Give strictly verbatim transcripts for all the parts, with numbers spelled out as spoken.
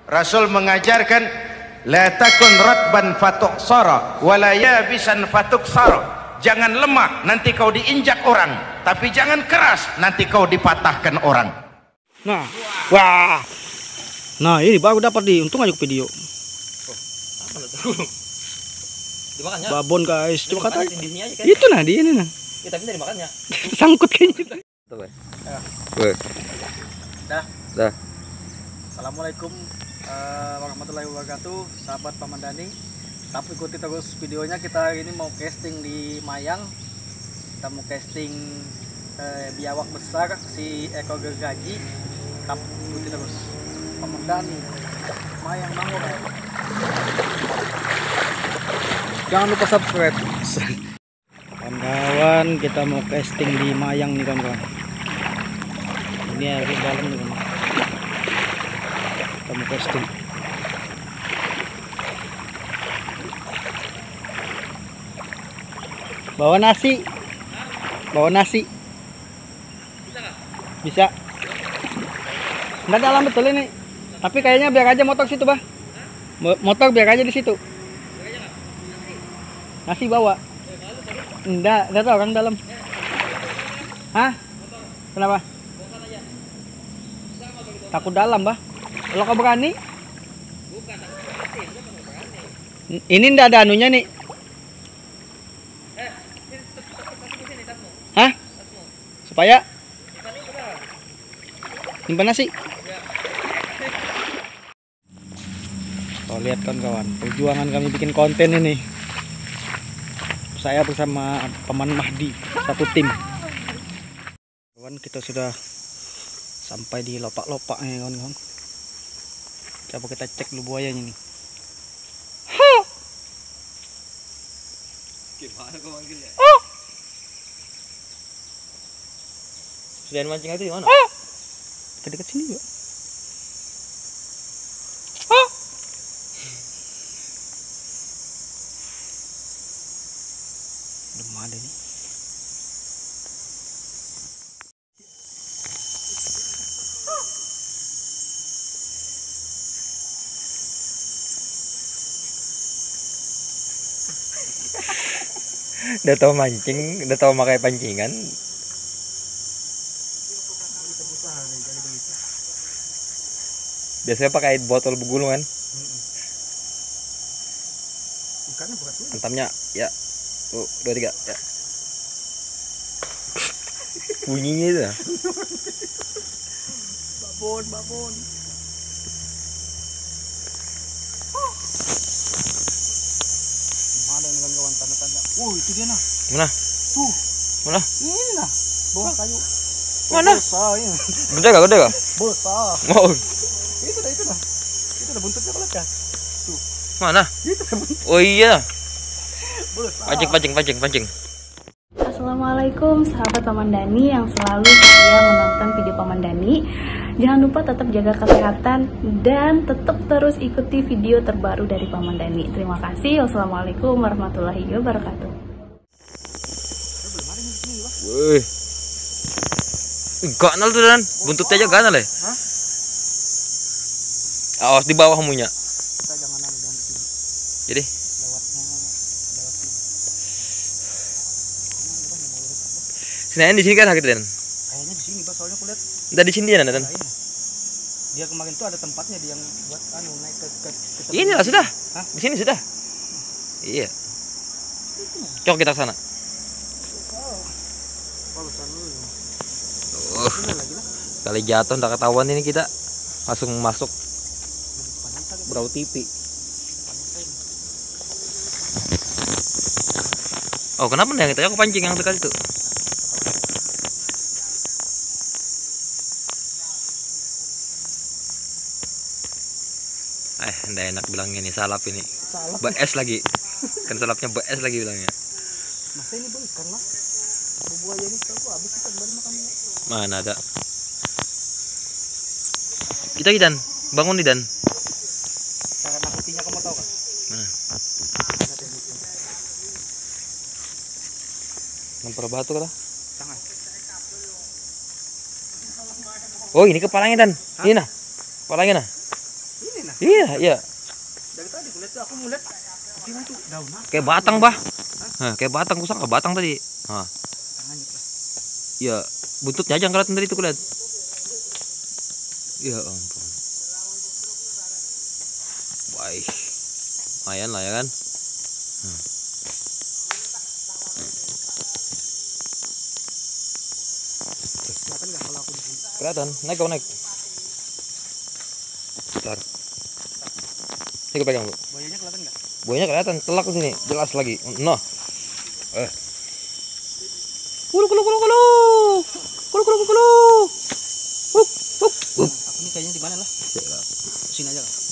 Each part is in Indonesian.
Rasul mengajarkan la takun ratban fatuksara wala yabisan fatuksara. Jangan lemah nanti kau diinjak orang, tapi jangan keras nanti kau dipatahkan orang. Nah, wah. Nah, ini baru dapat di untung aja video. Oh, apa tuh? Dimakannya. Babon guys, coba kata. Di sini aja kan. Itu nah, di ini nah. Ya tapi dari makannya. Sangkut kayaknya. Tuh, Bang. Ya. Weh. Dah. Dah. Assalamualaikum uh, warahmatullahi wabarakatuh, sahabat Pamandani. Tapi ikuti terus videonya. Kita hari ini mau casting di Mayang. Kita mau casting uh, biawak besar si ekor gergaji. Tapi ikuti terus Pamandani Mayang Manggarai. Jangan lupa subscribe. Kawan-kawan, kita mau casting di Mayang nih kawan-kawan. Ini air dalam nih kawan. Kita mau casting. Bawa nasi. Bawa nasi. Bisa nggak? Bisa. Nggak dalam betul ini. Tapi kayaknya biar aja motor situ, Bah. Motor biar aja di situ. Nasi bawa. Enggak, enggak tahu orang dalam. Hah? Kenapa? Takut dalam, Bah. Kalau kau berani? Ini ndak ada anunya nih. Hah? Supaya? Simpan nasi. Oh, lihat kan kawan, perjuangan kami bikin konten ini. Saya bersama Paman Mahdi, satu tim. Kawan, kita sudah sampai di lopak-lopaknya kawan-kawan. Coba kita cek dulu buayanya nih. Gimana kau manggilnya? Oh. Sudah mancing itu di mana? Oh. Dekat sini juga. Oh. Belum ada nih. Udah tahu mancing, udah tahu pakai pancingan. Biasanya pakai botol begulung kan. Antamnya ya. Tuh, dua tiga ya. Bunyinya itu. Babon, babon. Mana nih kawan-kawan tanda-tanda. Oh, itu dia nah. Mana? Tuh. Mana? Ini nah. Bawah kayu. Mana? Besar ini. Gede gak? Gede gak? Besar. Mau. Itu dah, itu dah. Itu dah buntutnya kalau kan. Tuh. Mana? Itu dah buntut. Oh iya. Besar. Pancing, pancing, pancing, pancing. Assalamualaikum sahabat Pamandani yang selalu setia menonton video Pamandani. Jangan lupa tetap jaga kesehatan dan tetap terus ikuti video terbaru dari Pamandani. Terima kasih. Wassalamualaikum warahmatullahi wabarakatuh. Wih. Ganal tuh Dan, buntutnya aja ganal ya. Hah? Awas di bawah kamunya. Kita jangan anu, jangan di sini. Jadi Lewatnya lewat sini. sini di sini kan sakit Dan. Kayaknya di sini, Pak, soalnya aku lihat. Udah di sini dia Dan. Nah, ini. Dia kemarin tuh ada tempatnya dia yang buat anu naik ke ke, ke tepi. Inilah sudah. Hah? Di sini sudah. Iya. Cok kita ke sana. Kalau sana dulu. Uh, Ini lagi lah. kali jatuh ndak ketahuan ini kita langsung masuk berau T V. Oh kenapa nih kita aku pancing yang dekat itu? Eh, ndak enak bilangnya nih salap ini. Salap. B S lagi. Kan salapnya B S lagi bilangnya. Masa ini bang ikan lah. Buaya ini tahu habis ikan baru makan. Mana ada? Kita Dan, bangun nih Dan. Cara nakutinya kamu tahu kan? Mana? Lempar batu kah? Jangan. Oh ini kepalanya Dan. Ini nah. Kepalanya nah. Ini nah. Iya, iya. Dari tadi aku lihat aku mau lihat gimana tuh daun apa? Kayak batang, Bah. Nah, kayak batang, kusang batang tadi. Nah, Tangannya lah. iya, buntutnya aja yang kelihatan tadi tuh kulihat. Ya ampun. Baik. Lumayan lah ya kan. Hmm. Kelihatan nggak kalau aku di sini? Kelihatan, naik kau naik. Bentar. Ini gue pegang, Bu. Buayanya kelihatan nggak? Buahnya kelihatan, telak di sini, jelas lagi. Noh. Eh. Kulu kulu kulu kulu. Kulu kulu kulu. Hup, hup, hup. Aku nih kayaknya di mana lah? Sini aja lah.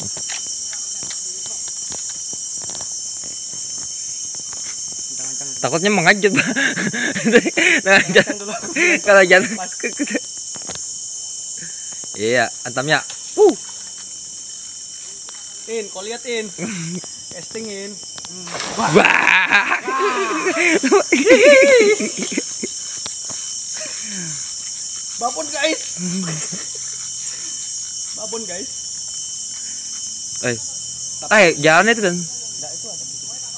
Kencang-kencang. Takutnya mengajut. Nah, Kencang dulu. kalau jatuh. Iya, antamnya. Uh. In, kau lihat in. Casting in. Hmm. Wah. Babon guys. Babon guys. Eh. Eh, jalannya itu kan. Enggak itu ada.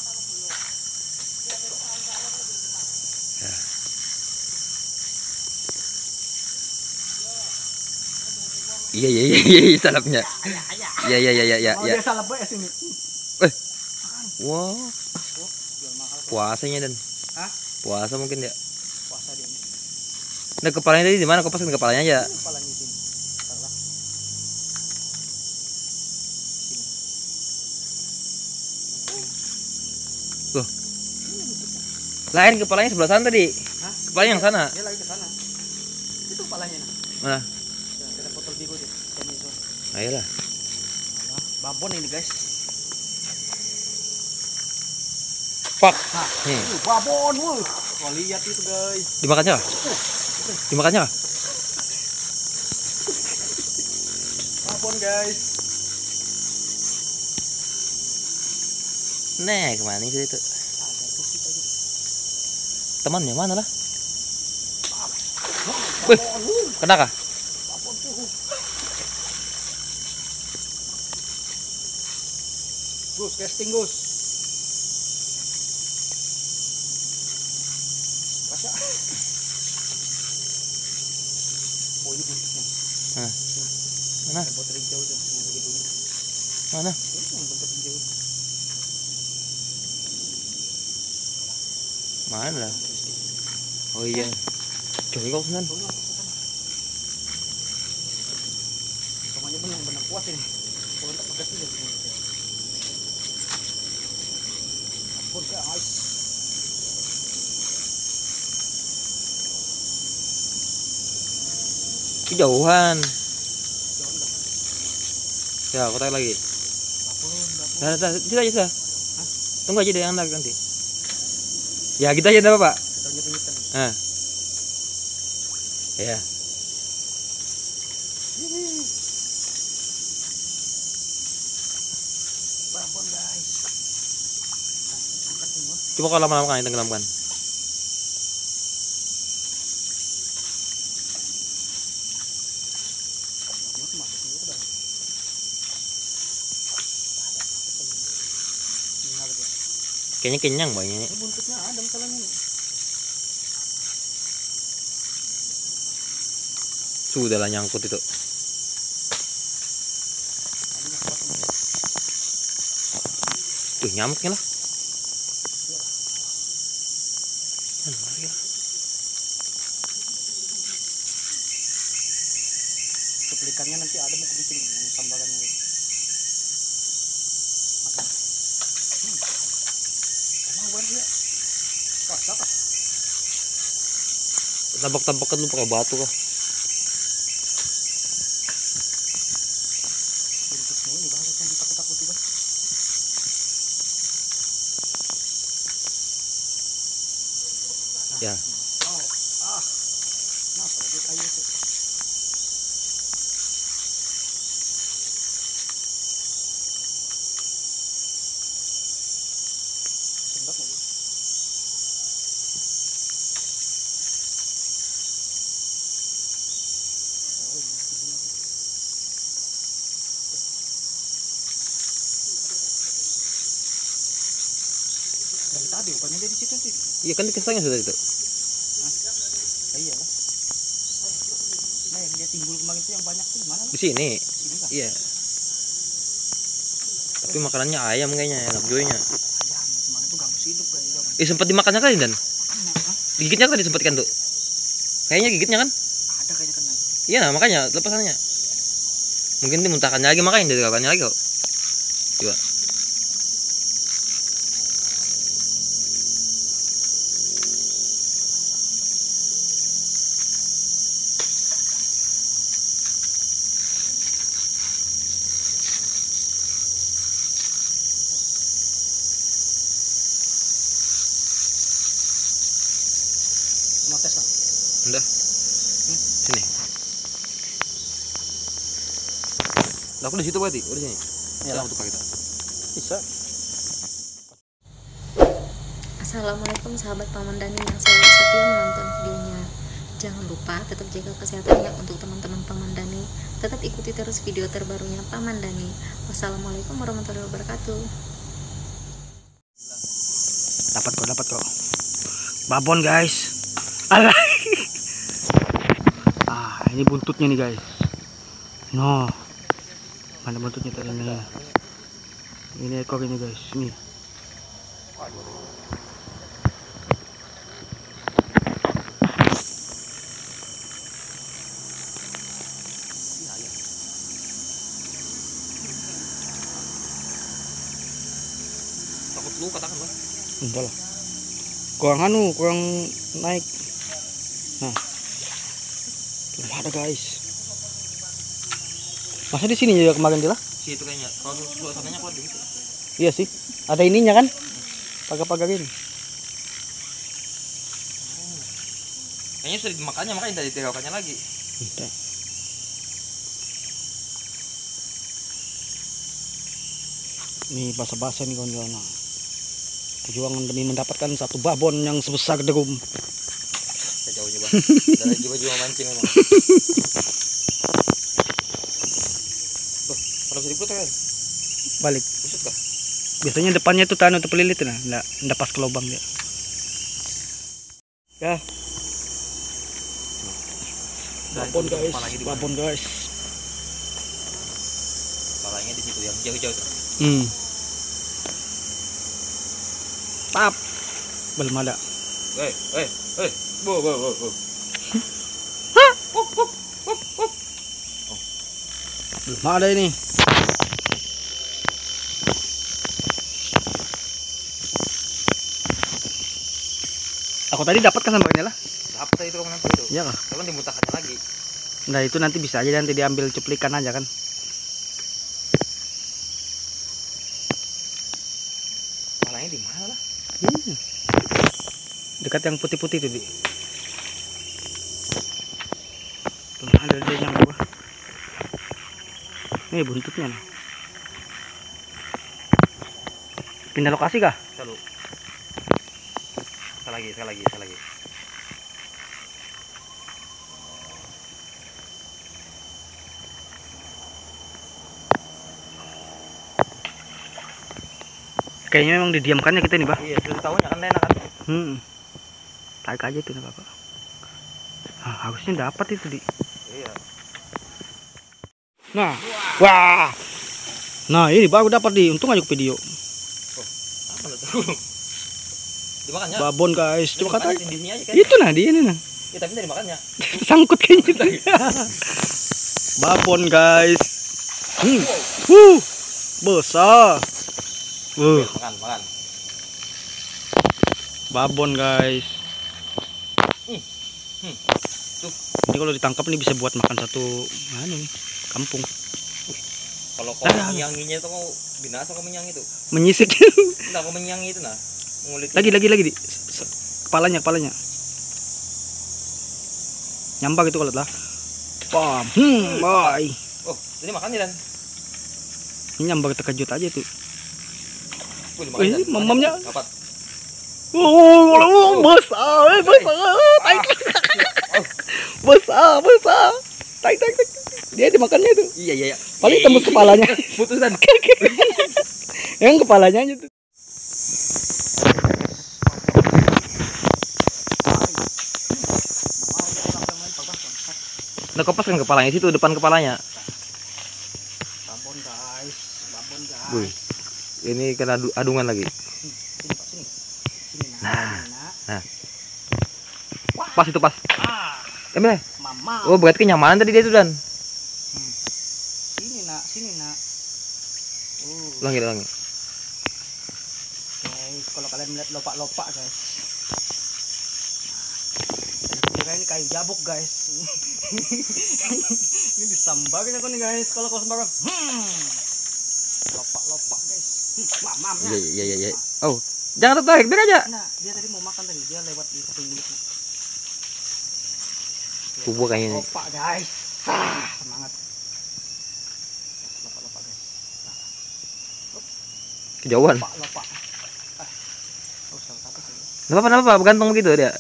Iya iya iya iya salapnya. Iya iya iya iya Oh, iya. dia salah B S ini. Eh. Wah. Puasanya dan. Hah? Puasa mungkin ya. Puasa dia. Nah, kepalanya tadi di mana? Kau pasang kepalanya aja. Kepalanya sini. Salah. Sini. Loh. Lain kepalanya sebelah sana tadi. Hah? Kepalanya yang sana. Dia lagi ke sana. Itu kepalanya nah. Mana? Ya, kita foto bigo dia. Ini itu. Ayolah. Babon ini guys. Pak. Nah, Hmm. uh, babon, wuh. Kau lihat itu guys. Dimakannya kah? Dimakannya kah? Babon guys. Nih, kemana sih itu? Ada tuh kita gitu. Temannya mana lah? Babon, Wih, wuh. kena kah? Babon tuh. Gus, casting Gus. Baca. Oh ini buntutnya. Nah. Mana? Yang buntut hijau tuh, yang begitu. Mana? Ini yang buntut hijau. Mana lah? Oh iya. Coba kau senan. Pokoknya benar-benar kuat ini. Kalau tak pedas dia. Ampun guys. Kejauhan. Jangan dah. Ya, aku tarik lagi. Babon, babon. Nah, nah, tidak aja sudah. Tunggu aja deh yang tarik nanti. Ya, kita aja enggak apa-apa. Kita nyet-nyetan. Nah. Ya. Babon guys. Nah, angkat semua. Coba kalau lama-lama kan tenggelamkan. Ini masuk dulu dah. Ini apa dia? Kayaknya kenyang banyak ini. Ini buntutnya ada masalahnya nih. Sudah lah nyangkut itu. Tadinya kuat ini. Tuh nyamuknya lah. Mana lagi lah? Kepelikannya nanti ada mau bikin sambarannya. Makan. Hmm. Emang baru dia. Wah, cakep. Tabak-tabakan lu pakai batu kah? Buntutnya ini bahasa yang ditakut-takuti bang. Ya. Oh, ah. Kenapa lagi kayu itu? Sedap lagi. Oh, ini sini. Dari tadi bukannya dia di situ sih. Iya kan dikasangnya sudah itu. Ah, iyalah. Nah, yang dia timbul kemarin itu yang banyak tuh di mana? Di sini. Sini kah? Iya. Tapi makanannya ayam kayaknya enak joynya. Ayam kemarin tuh ganggu hidup kayak gitu kan. Ih sempat dimakannya kali Dan. Hah? Digigitnya tadi sempat kan tuh. Kayaknya gigitnya kan? Ada kayaknya kena itu. Iya nah, makanya lepasannya. Mungkin dimuntahkannya lagi makanya dari kawannya lagi kok. Coba. Mau tes kan? Udah. Hmm? Sini. Nah, aku di situ berarti, udah sini. Iya lah. Aku tukar kita. Bisa. Assalamualaikum sahabat Pamandani yang selalu setia menonton videonya. Jangan lupa tetap jaga kesehatannya untuk teman-teman Pamandani. Tetap ikuti terus video terbarunya Pamandani. Wassalamualaikum warahmatullahi wabarakatuh. Dapat kok, dapat kok. Babon guys. Alah. Ah, ini buntutnya nih guys. No. Mana buntutnya tadi nih? Ini ekor ini guys. Ini. Takut lu katakan Bang. Enggak lah. Kurang anu, kurang naik. Nah. Belum ada guys. Masa di sini juga kemarin dia lah? Si itu kayaknya. Kalau suasananya kuat gitu. Iya sih. Ada ininya kan? Pagar-pagar ini. Kayaknya sudah dimakannya makanya tadi diterokannya lagi. Entah. Ini basah-basah nih kawan-kawan. Perjuangan demi mendapatkan satu babon yang sebesar derum. Sejauhnya Bang. Dari jiwa-jiwa mancing memang. Tuh, kalau bisa diputar kan? Balik. Busut kah? Biasanya depannya itu tanah untuk pelilit nah, enggak enggak pas ke lubang dia. Ya. Babon guys, babon guys. Kepalanya di situ yang jauh-jauh. Hmm. Tap. Belum ada. Eh, eh, eh. Bo, bo, bo, bo. Belum ada ini. Aku tadi dapat kan sambalnya lah. Apa tadi itu kamu nampak itu? Iya kah? Cuman dimuntahkannya lagi. Nah itu nanti bisa aja nanti diambil cuplikan aja kan. Kepalanya di mana lah? Hmm. Dekat yang putih-putih itu di. Belum ada dia yang gua. Ini buntutnya nih. Pindah lokasi kah? Selalu. Sekali lagi, sekali lagi, sekali lagi. Kayaknya memang didiamkannya kita nih, Bah. Iya, sudah tahunya kan enak kan? Hmm. Tarik aja itu nih, Bapak. Ah, harusnya dapat itu di. Iya. Nah, wah. Nah, ini baru dapat di. Untung aja ke video. Apa lah tuh? Dimakannya. Babon, guys. Coba kata. Di sini aja kan? Itu nah, di ini nah. Ya, tapi dari makannya. Sangkut kayaknya itu. Babon, guys. Hmm. Huh. Besar. Uh. Makan, makan. Babon, guys. Hmm. Hmm. Tuh. Ini kalau ditangkap nih bisa buat makan satu anu kampung. Kalau kau Ah. menyanginya itu kau binasa kau menyang itu. Menyisik. Enggak kau menyangi itu nah. Ngulit. lagi lagi lagi di Se- kepalanya kepalanya. Nyambak itu kalau lah. Pam. Hmm, boy. Oh, jadi makan ya Dan. Ini nyambak terkejut aja tuh. Wih, Wih, dimakan, Dan. mamamnya. Dapat. Oh, oh, besar, eh, besar. Tai. Besar, besar. Tai, tai, tai. Dia dimakannya itu. Iya, iya, iya. Paling tembus kepalanya. Putus Dan. Yang kepalanya aja tuh. Nah, kopas kan kepalanya situ, depan kepalanya. Babon guys, babon guys. Wih, ini kena adu- adungan lagi. Sini Pak, sini. Sini nak. Nah. Sini, nak. Nah, pas itu pas. Ah, Emre. mama. Oh, berarti kenyamanan tadi dia tuh Dan. Sini nak, sini nak. Uh, Ulangi, ulangi. guys, kalau kalian melihat lopak-lopak guys. Kira ini kayu jabuk guys. Ini disambarin aku nih guys kalau kau sembarang. Hmm. Lopak-lopak guys. Hmm, mamamnya. Iya, iya, iya, iya. Oh, jangan tertarik, biar aja. Nah, dia tadi mau makan tadi, dia lewat di samping mulutnya. Kubur kayaknya nih. Lopak guys. Ah, semangat. Lopak-lopak guys. Kejauhan. Lopak, lopak. Ah. Oh, salah satu sih. Nggak apa-apa, nggak apa-apa, bergantung begitu dia.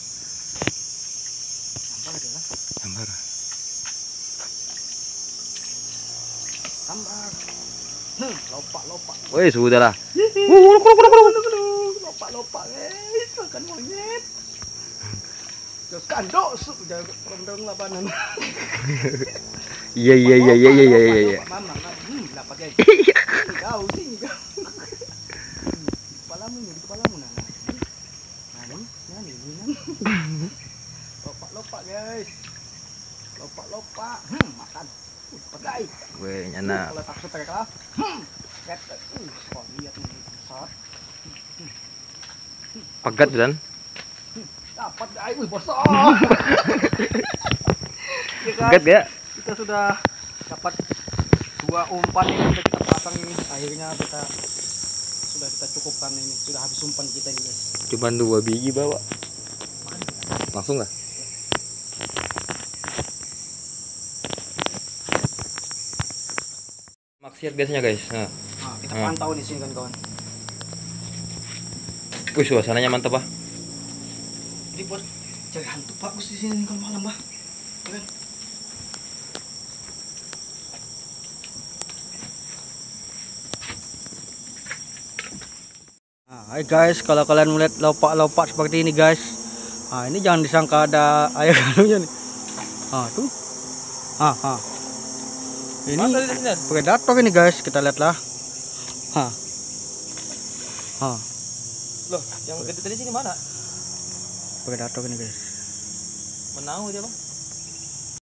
Sambar dia lah. Gambar. Sambar. Hmm, lopak-lopak. Woi, sudah lah. Lopak-lopak guys, makan monyet. Kandok su jago rendang labanan. Iya, iya, iya, iya, iya, iya, iya. Mama, mama. Hmm, dapat guys. Kau sini kau. Kepalamu nih, kepalamu nah. Nah, ini, nah ini, ini. Lopak-lopak guys. Lopak-lopak. Hmm, makan. Uh, dapat guys. Weh, nyana. Kalau tak suka kalah. Hmm. Ket. Uh, kau lihat nih, besar. Pagat Dan. Dapat guys, wih besar. Ya, guys, Pagat ya. kita sudah dapat dua umpan yang sudah kita pasang ini. Akhirnya kita sudah kita cukupkan ini, sudah habis umpan kita ini guys. Cuman dua biji bawa. Langsung lah. Maksiat biasanya guys. Nah, Nah, kita Hmm. pantau di sini kan kawan. wih suasananya mantap ah. Jadi buat cari hantu bagus di sini kalau malam bah. Ya kan? Nah, hai guys, kalau kalian melihat lopak-lopak seperti ini guys, nah ini jangan disangka ada air kanunya nih. Ah tuh, ah ah. Ini predator ini guys, kita lihatlah. Hah, ah Loh, yang gede tadi sini mana? predator ini guys. Menau dia bang.